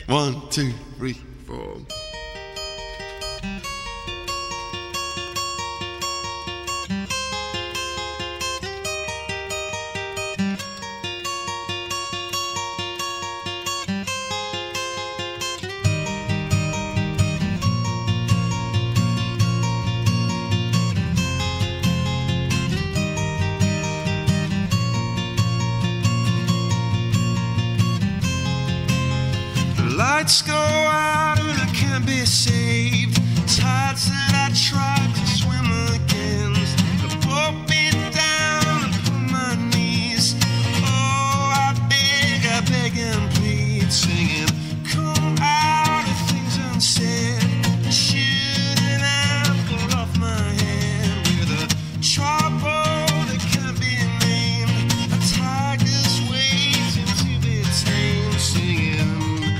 1, 2, 3, 4. Lights go out and I can't be saved. Tides that I tried to swim against have pulled me down and put my knees. Oh, I beg and plead, singing, come out of things unsaid. Shooting apple off my head with a trouble that can't be named. A tiger's waiting to be tamed, singing.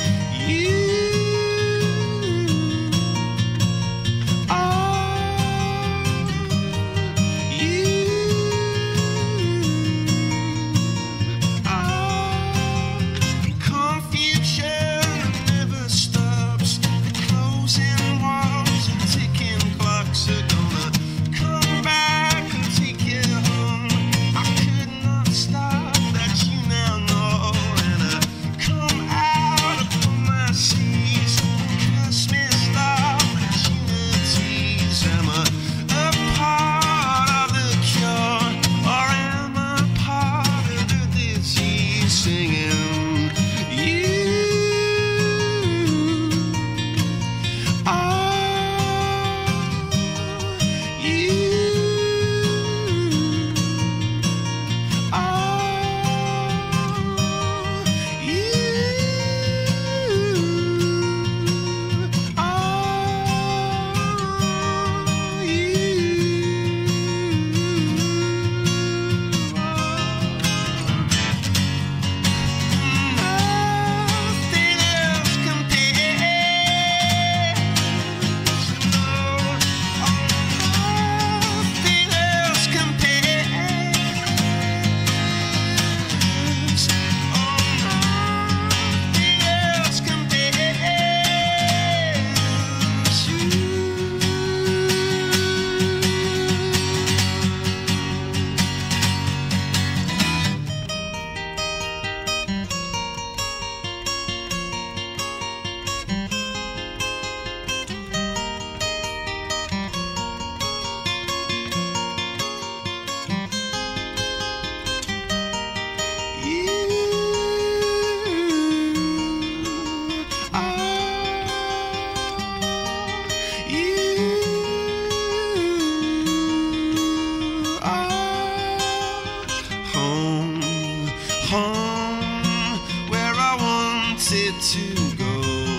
Home, where I wanted to go.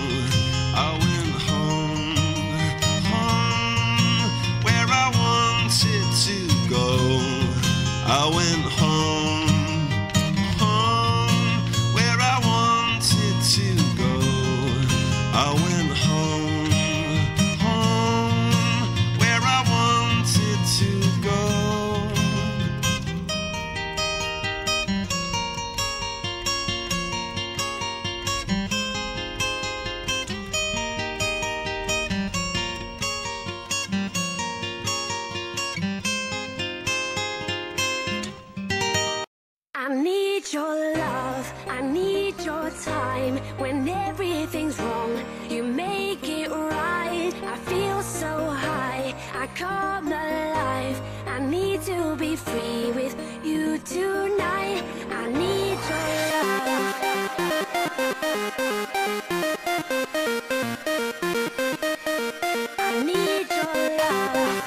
I went home, home, where I wanted to go. I went home, home, where I wanted to go. I went home, home, where I wanted to go. I need your love, I need your time. When everything's wrong, you make it right. I feel so high, I come alive. I need to be free with you tonight. I need your love. I need your love.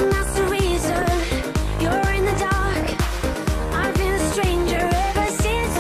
Since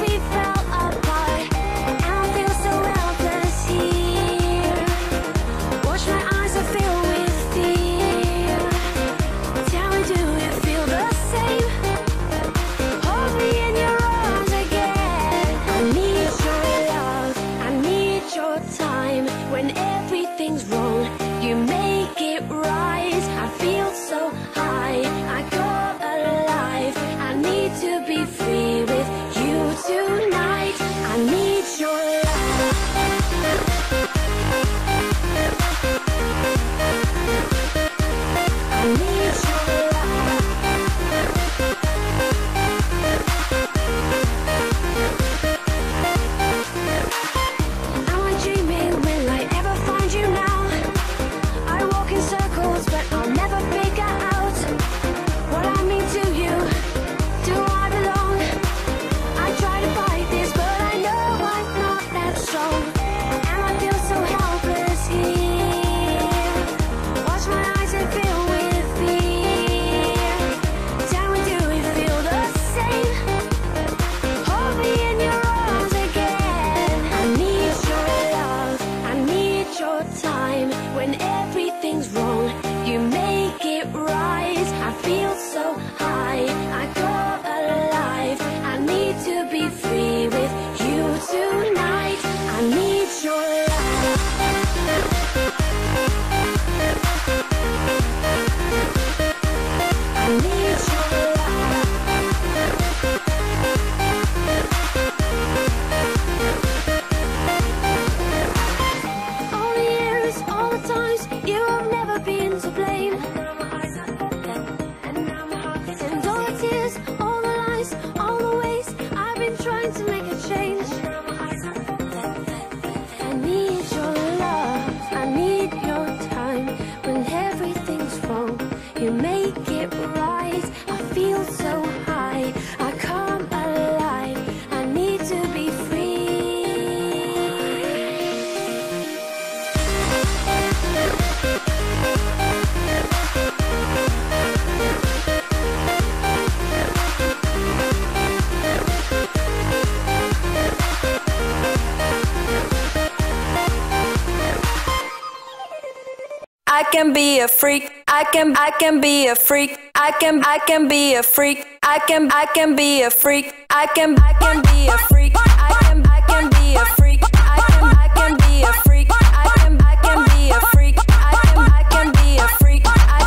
can be a freak. I can be a freak. I can be a freak. I can be a freak. I can be a freak. I can be a freak. I can be a freak. I can be a freak. I can be a freak. I can be a freak.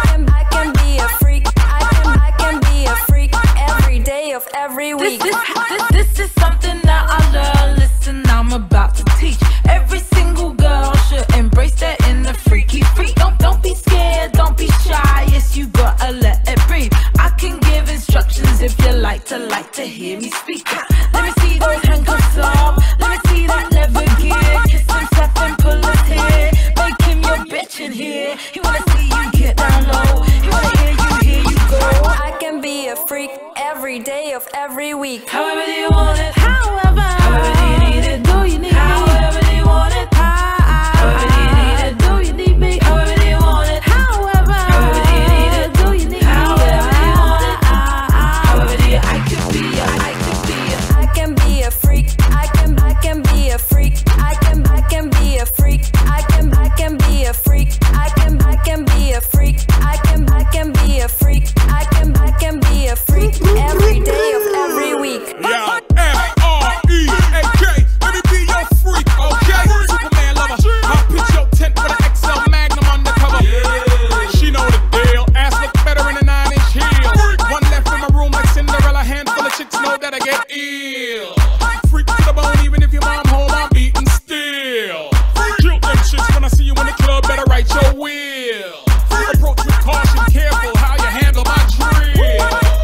I can be a freak every day of every week. This is something that I love. Listen, I'm about to teach. Every single girl should embrace that inner freaky freak. Don't be scared, don't be shy. Yes, you gotta let it breathe. I can give instructions if you like to hear me speak. Let me see those handcuffs off. Let me see that leather gear. Kiss him, slap him, pull his hair. Make him your bitch in here. He wanna see you get down low. He wanna hear you go. I can be a freak every day of every week. However do you want it? However do you need it? Do you need it? However do you want it? However do you need it? Do you need me? However do you want it? However do you need it? Do you need me? However do you want it? However do you? I can be a I can be a freak. I can be a freak. I can be a freak. I can be a freak. I can be a freak. I can be a freak. I can be a freak every day of every week. Yeah, F-R-E-A-K. Let me be your freak, okay? Superman lover. I'll pitch your tent with an XL Magnum undercover. She know the deal. Ass look better in a 9-inch heel. One left in my room like Cinderella. Handful of chicks know that I get ill. Freak to the bone, even if your mom home, I'm eating still. Kill them chicks when I see you in the club. Better write your will. Approach with caution, careful how you handle my drill.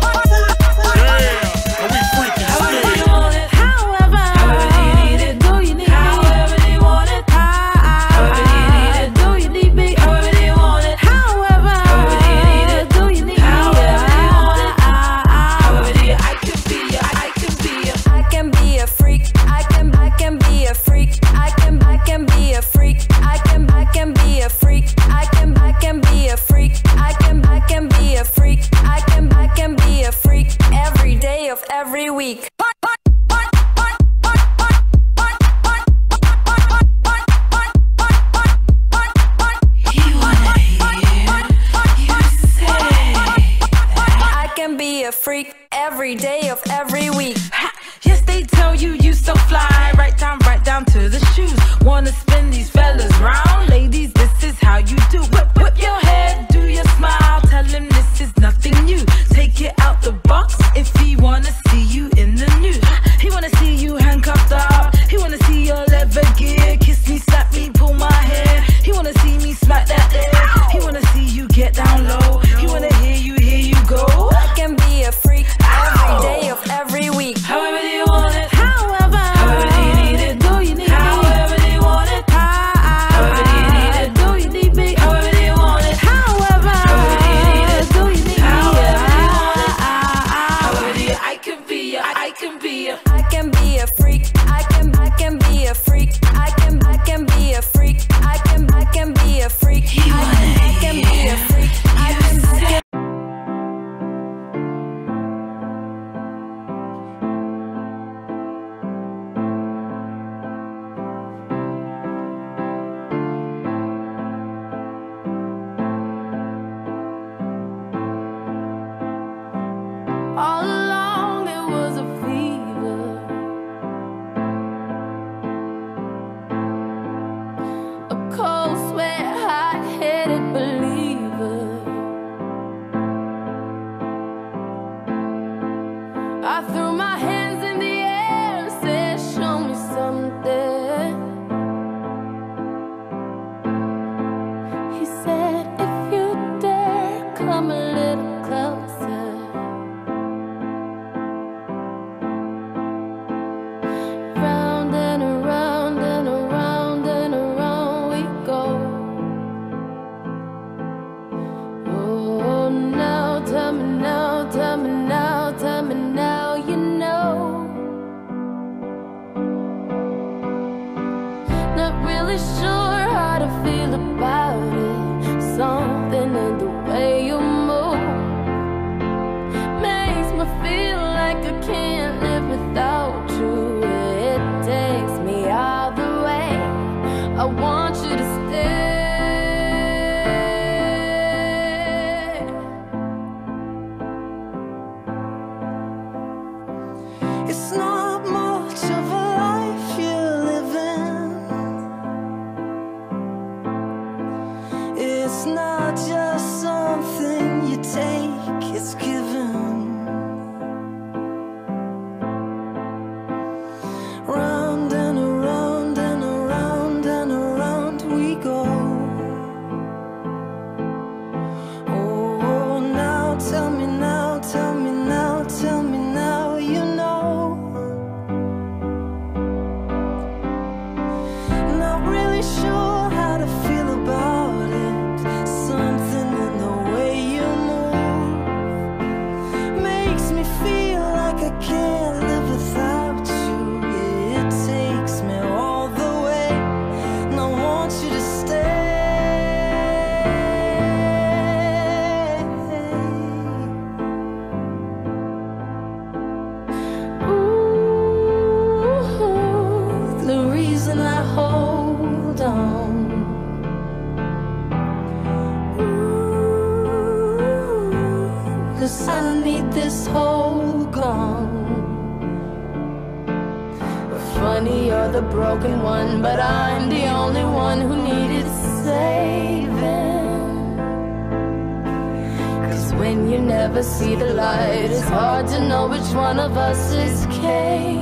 Yeah, and we freaking still. However do you want it? However do you need it? Do you need me? However do you want it? However do you need it? Do you need me? However do you want it? However do you need it? Do you need me? However do you want it? However do you? I can be a I can be a freak. I can be a freak. I can be a freak. I can be a freak. I can be a freak. I can be a freak. I can be a freak every day of every week. You wanna hear? You say that. I can be a freak every day of every week. Yes, they tell you so fly. Right down to the shoes. Wanna spin these fellas round? Ladies, this is how you do. Whip your head, do your smile. Tell him this is nothing new. Take it out the box if he wanna see you in the nude. He wanna see you handcuffed up. He wanna see your leather gear. Kiss me, slap me, pull my hair. He wanna see me smack that air. He wanna see you get down low. He wanna hear you go. I can be a freak every day of every week. However do you want it? However do you need it? Do you need me? However do you want it? However do you need it? Do you need me? However do you want it? However do you need it? Do you need me? However do you want it? However do you? I can be a I can be a freak. I can be a freak. I can be a freak. I can be a freak. I can be a freak. All along it was a fever, a cold sweat, hot-headed believer. I threw my hands in the air and said, show me something. He said, if you dare, come a little closer. Round and around and around and around we go. Oh, now tell me now, tell me now, tell me now, you know. Not really sure how to feel about it. Something in the way you move makes me feel like I can't live without you. It takes me all the way. I want you to stay. losing that hold on. Ooh, 'cause I need this hold gone. Funny, you're the broken one, but I'm the only one who needed saving. 'Cause when you never see the light, it's hard to know which one of us is caving.